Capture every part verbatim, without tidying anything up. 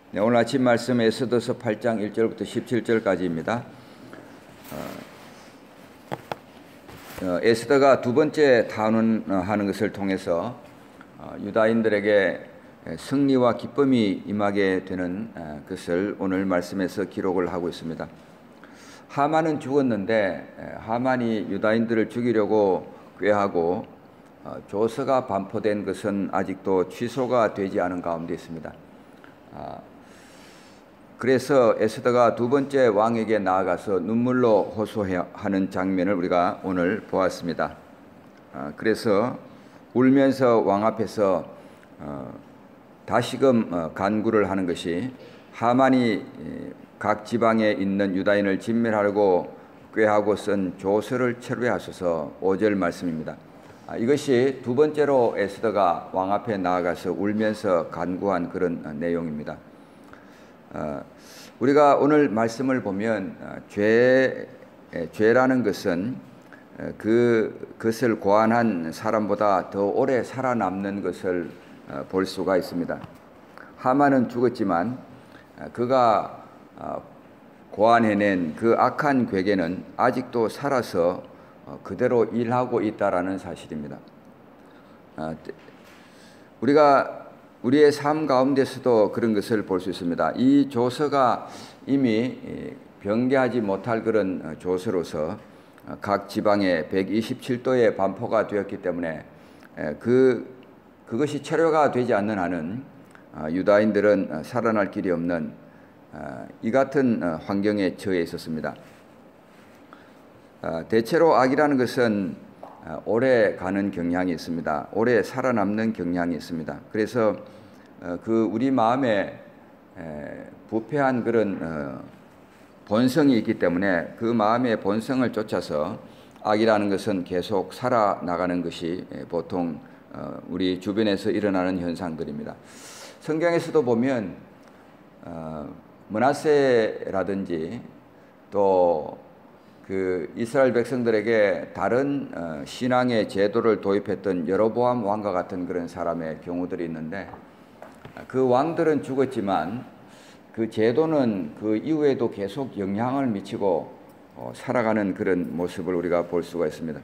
네, 오늘 아침 말씀 에스더서 팔 장 일 절부터 십칠 절까지입니다. 어, 어, 에스더가 두 번째 탄원하는 것을 통해서 어, 유다인들에게 승리와 기쁨이 임하게 되는 어, 것을 오늘 말씀에서 기록을 하고 있습니다. 하만은 죽었는데 하만이 유다인들을 죽이려고 꾀하고 어, 조서가 반포된 것은 아직도 취소가 되지 않은 가운데 있습니다. 어, 그래서 에스더가 두 번째 왕에게 나아가서 눈물로 호소하는 장면을 우리가 오늘 보았습니다. 어, 그래서 울면서 왕 앞에서 어, 다시금 어, 간구를 하는 것이 하만이 각 지방에 있는 유다인을 진멸하려고 꾀하고 쓴 조서를 철회하소서 오 절 말씀입니다. 아, 이것이 두 번째로 에스더가 왕 앞에 나아가서 울면서 간구한 그런 어, 내용입니다. 어, 우리가 오늘 말씀을 보면 어, 죄, 죄라는 것은 어, 그, 그것을 고안한 사람보다 더 오래 살아남는 것을 어, 볼 수가 있습니다. 하만은 죽었지만 어, 그가 어, 고안해낸 그 악한 괴계는 아직도 살아서 어, 그대로 일하고 있다라는 사실입니다. 어, 우리가 우리의 삶 가운데서도 그런 것을 볼 수 있습니다. 이 조서가 이미 변개하지 못할 그런 조서로서 각 지방에 백이십칠 도의 반포가 되었기 때문에 그, 그것이 철회가 되지 않는 한은 유다인들은 살아날 길이 없는 이 같은 환경에 처해 있었습니다. 대체로 악이라는 것은 오래 가는 경향이 있습니다. 오래 살아남는 경향이 있습니다. 그래서 그 우리 마음에 부패한 그런 본성이 있기 때문에 그 마음의 본성을 쫓아서 악이라는 것은 계속 살아나가는 것이 보통 우리 주변에서 일어나는 현상들입니다. 성경에서도 보면 므낫세라든지 또 그 이스라엘 백성들에게 다른 어, 신앙의 제도를 도입했던 여로보암 왕과 같은 그런 사람의 경우들이 있는데 그 왕들은 죽었지만 그 제도는 그 이후에도 계속 영향을 미치고 어, 살아가는 그런 모습을 우리가 볼 수가 있습니다.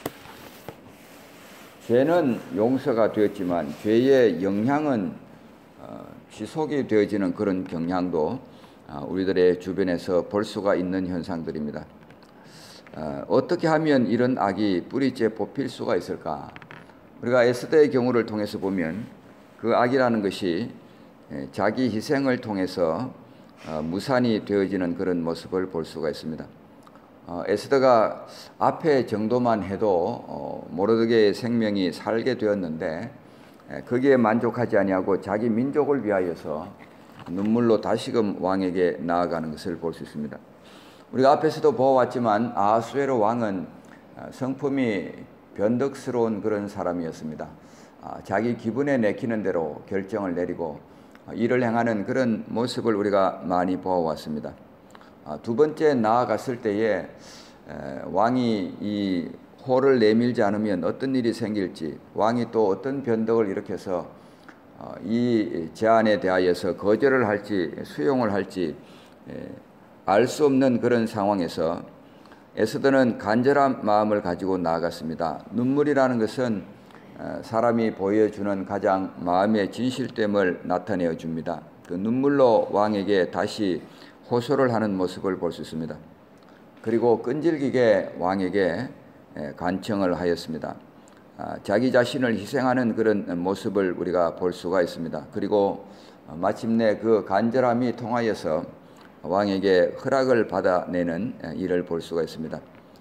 죄는 용서가 되었지만 죄의 영향은 어, 지속이 되어지는 그런 경향도 어, 우리들의 주변에서 볼 수가 있는 현상들입니다. 어, 어떻게 하면 이런 악이 뿌리째 뽑힐 수가 있을까? 우리가 에스더의 경우를 통해서 보면 그 악이라는 것이 자기 희생을 통해서 어, 무산이 되어지는 그런 모습을 볼 수가 있습니다. 어, 에스더가 앞에 정도만 해도 어, 모르드게의 생명이 살게 되었는데 에, 거기에 만족하지 아니하고 자기 민족을 위하여서 눈물로 다시금 왕에게 나아가는 것을 볼 수 있습니다. 우리가 앞에서도 보아왔지만 아하수에로 왕은 성품이 변덕스러운 그런 사람이었습니다. 자기 기분에 내키는 대로 결정을 내리고 일을 행하는 그런 모습을 우리가 많이 보아왔습니다. 두 번째 나아갔을 때에 왕이 이 호를 내밀지 않으면 어떤 일이 생길지, 왕이 또 어떤 변덕을 일으켜서 이 제안에 대하여서 거절을 할지 수용을 할지 알 수 없는 그런 상황에서 에스더는 간절한 마음을 가지고 나아갔습니다. 눈물이라는 것은 사람이 보여주는 가장 마음의 진실됨을 나타내어 줍니다. 그 눈물로 왕에게 다시 호소를 하는 모습을 볼 수 있습니다. 그리고 끈질기게 왕에게 간청을 하였습니다. 자기 자신을 희생하는 그런 모습을 우리가 볼 수가 있습니다. 그리고 마침내 그 간절함이 통하여서 왕에게 허락을 받아내는 일을 볼 수가 있습니다.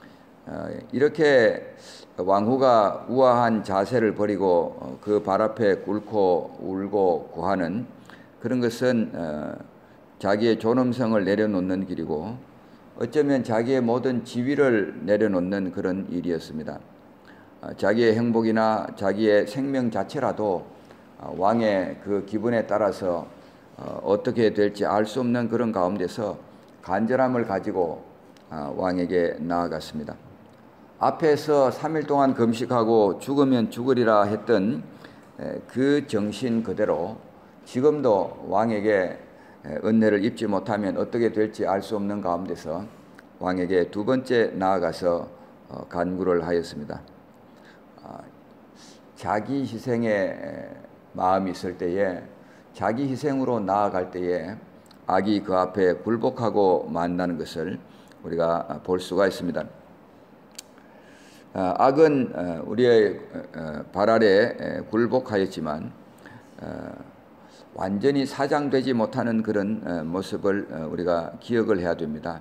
이렇게 왕후가 우아한 자세를 버리고 그 발 앞에 꿇고 울고 구하는 그런 것은 자기의 존엄성을 내려놓는 길이고 어쩌면 자기의 모든 지위를 내려놓는 그런 일이었습니다. 자기의 행복이나 자기의 생명 자체라도 왕의 그 기분에 따라서 어, 어떻게 될지 알 수 없는 그런 가운데서 간절함을 가지고 어, 왕에게 나아갔습니다. 앞에서 삼 일 동안 금식하고 죽으면 죽으리라 했던 에, 그 정신 그대로 지금도 왕에게 은혜를 입지 못하면 어떻게 될지 알 수 없는 가운데서 왕에게 두 번째 나아가서 간구를 하였습니다. 자기 희생의 마음이 있을 때에, 자기 희생으로 나아갈 때에 악이 그 앞에 굴복하고 만나는 것을 우리가 볼 수가 있습니다. 악은 우리의 발 아래 굴복하였지만 완전히 사장되지 못하는 그런 모습을 우리가 기억을 해야 됩니다.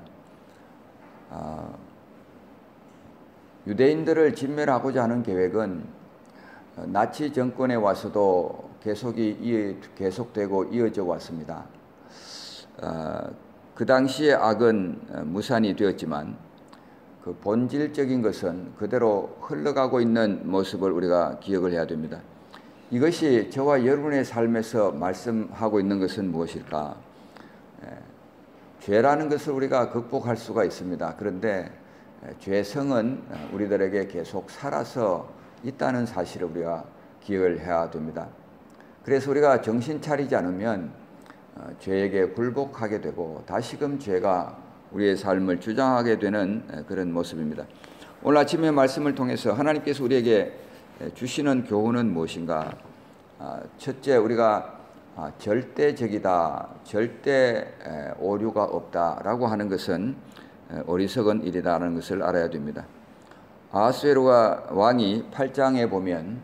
유대인들을 진멸하고자 하는 계획은 나치 정권에 와서도 계속이 계속되고 이어져 왔습니다. 그 당시의 악은 무산이 되었지만 그 본질적인 것은 그대로 흘러가고 있는 모습을 우리가 기억을 해야 됩니다. 이것이 저와 여러분의 삶에서 말씀하고 있는 것은 무엇일까? 죄라는 것을 우리가 극복할 수가 있습니다. 그런데 죄성은 우리들에게 계속 살아서 있다는 사실을 우리가 기억을 해야 됩니다. 그래서 우리가 정신 차리지 않으면 죄에게 굴복하게 되고 다시금 죄가 우리의 삶을 주장하게 되는 그런 모습입니다. 오늘 아침의 말씀을 통해서 하나님께서 우리에게 주시는 교훈은 무엇인가? 첫째, 우리가 절대적이다, 절대 오류가 없다라고 하는 것은 어리석은 일이라는 것을 알아야 됩니다. 아하수에로가 왕이 팔 장에 보면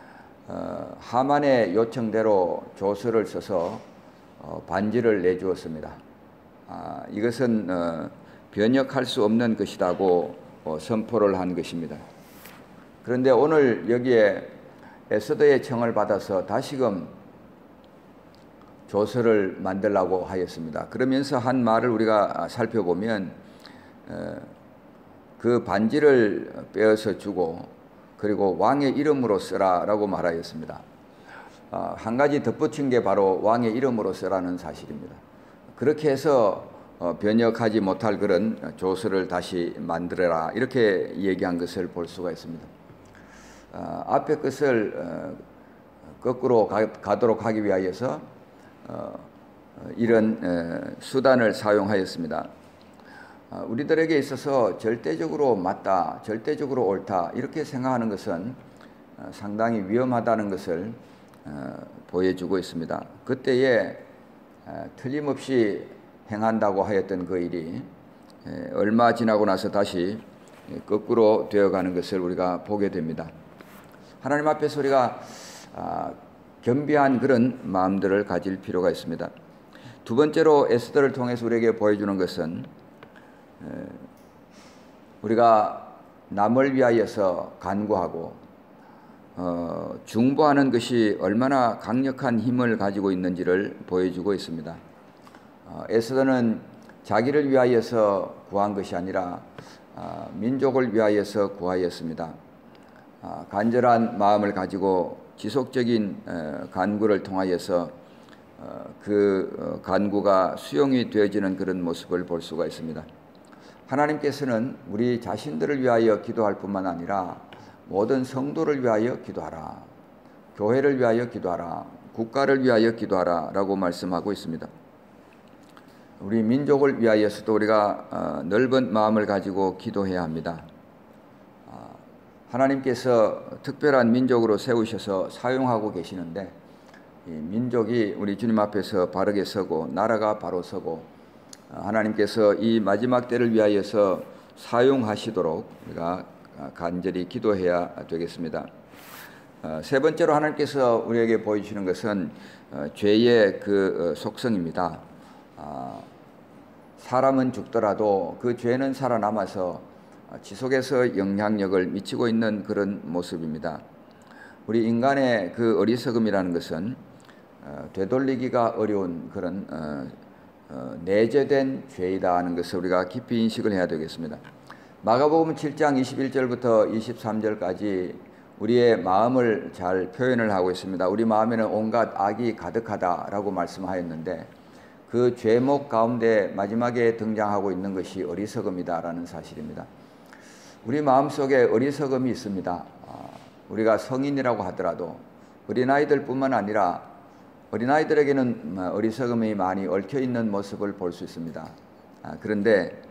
하만의 요청대로 조서를 써서 반지를 내주었습니다. 아, 이것은 어, 변혁할 수 없는 것이라고 어, 선포를 한 것입니다. 그런데 오늘 여기에 에스더의 청을 받아서 다시금 조서를 만들라고 하였습니다. 그러면서 한 말을 우리가 살펴보면 어, 그 반지를 빼어서 주고 그리고 왕의 이름으로 쓰라라고 말하였습니다. 어, 한 가지 덧붙인 게 바로 왕의 이름으로 쓰라는 사실입니다. 그렇게 해서 변혁하지 못할 그런 조서를 다시 만들어라 이렇게 얘기한 것을 볼 수가 있습니다. 앞에 것을 거꾸로 가도록 하기 위하여서 이런 수단을 사용하였습니다. 우리들에게 있어서 절대적으로 맞다, 절대적으로 옳다 이렇게 생각하는 것은 상당히 위험하다는 것을 보여주고 있습니다. 그때에 틀림없이 행한다고 하였던 그 일이 얼마 지나고 나서 다시 거꾸로 되어가는 것을 우리가 보게 됩니다. 하나님 앞에서 우리가 겸비한 그런 마음들을 가질 필요가 있습니다. 두 번째로 에스더를 통해서 우리에게 보여주는 것은 우리가 남을 위하여서 간구하고 어, 중보하는 것이 얼마나 강력한 힘을 가지고 있는지를 보여주고 있습니다. 어, 에스더는 자기를 위하여서 구한 것이 아니라 어, 민족을 위하여서 구하였습니다. 어, 간절한 마음을 가지고 지속적인 어, 간구를 통하여서 어, 그 어, 간구가 수용이 되어지는 그런 모습을 볼 수가 있습니다. 하나님께서는 우리 자신들을 위하여 기도할 뿐만 아니라 모든 성도를 위하여 기도하라, 교회를 위하여 기도하라, 국가를 위하여 기도하라 라고 말씀하고 있습니다. 우리 민족을 위하여서도 우리가 넓은 마음을 가지고 기도해야 합니다. 하나님께서 특별한 민족으로 세우셔서 사용하고 계시는데 이 민족이 우리 주님 앞에서 바르게 서고 나라가 바로 서고 하나님께서 이 마지막 때를 위하여서 사용하시도록 우리가 간절히 기도해야 되겠습니다. 세 번째로 하나님께서 우리에게 보여주시는 것은 죄의 그 속성입니다. 사람은 죽더라도 그 죄는 살아남아서 지속해서 영향력을 미치고 있는 그런 모습입니다. 우리 인간의 그 어리석음이라는 것은 되돌리기가 어려운 그런 내재된 죄이다 하는 것을 우리가 깊이 인식을 해야 되겠습니다. 마가복음 칠 장 이십일 절부터 이십삼 절까지 우리의 마음을 잘 표현을 하고 있습니다. 우리 마음에는 온갖 악이 가득하다라고 말씀하였는데 그 죄목 가운데 마지막에 등장하고 있는 것이 어리석음이다라는 사실입니다. 우리 마음속에 어리석음이 있습니다. 우리가 성인이라고 하더라도 어린아이들뿐만 아니라 어린아이들에게는 어리석음이 많이 얽혀있는 모습을 볼 수 있습니다. 그런데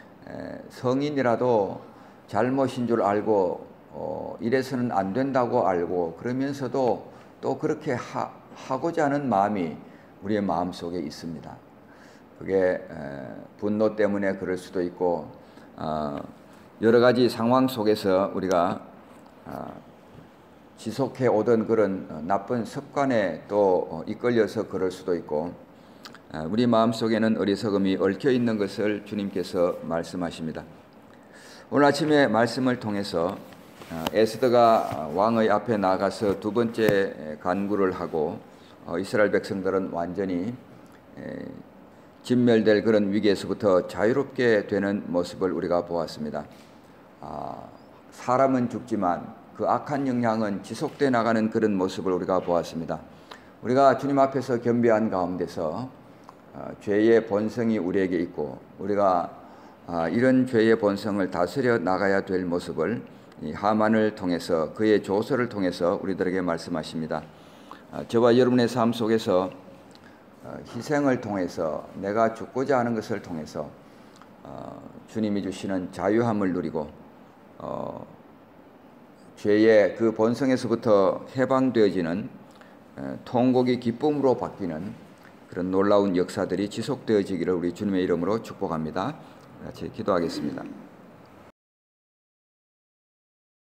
성인이라도 잘못인 줄 알고 어, 이래서는 안 된다고 알고 그러면서도 또 그렇게 하, 하고자 하는 마음이 우리의 마음속에 있습니다. 그게 분노 때문에 그럴 수도 있고 어, 여러 가지 상황 속에서 우리가 어, 지속해 오던 그런 나쁜 습관에 또 이끌려서 그럴 수도 있고 우리 마음속에는 어리석음이 얽혀 있는 것을 주님께서 말씀하십니다. 오늘 아침에 말씀을 통해서 에스더가 왕의 앞에 나가서 두 번째 간구를 하고 이스라엘 백성들은 완전히 진멸될 그런 위기에서부터 자유롭게 되는 모습을 우리가 보았습니다. 사람은 죽지만 그 악한 영향은 지속돼 나가는 그런 모습을 우리가 보았습니다. 우리가 주님 앞에서 겸비한 가운데서 죄의 본성이 우리에게 있고 우리가 이런 죄의 본성을 다스려 나가야 될 모습을 하만을 통해서 그의 조서를 통해서 우리들에게 말씀하십니다. 저와 여러분의 삶 속에서 희생을 통해서 내가 죽고자 하는 것을 통해서 주님이 주시는 자유함을 누리고 어, 죄의 그 본성에서부터 해방되어지는 통곡이 기쁨으로 바뀌는 그런 놀라운 역사들이 지속되어지기를 우리 주님의 이름으로 축복합니다. 같이 기도하겠습니다.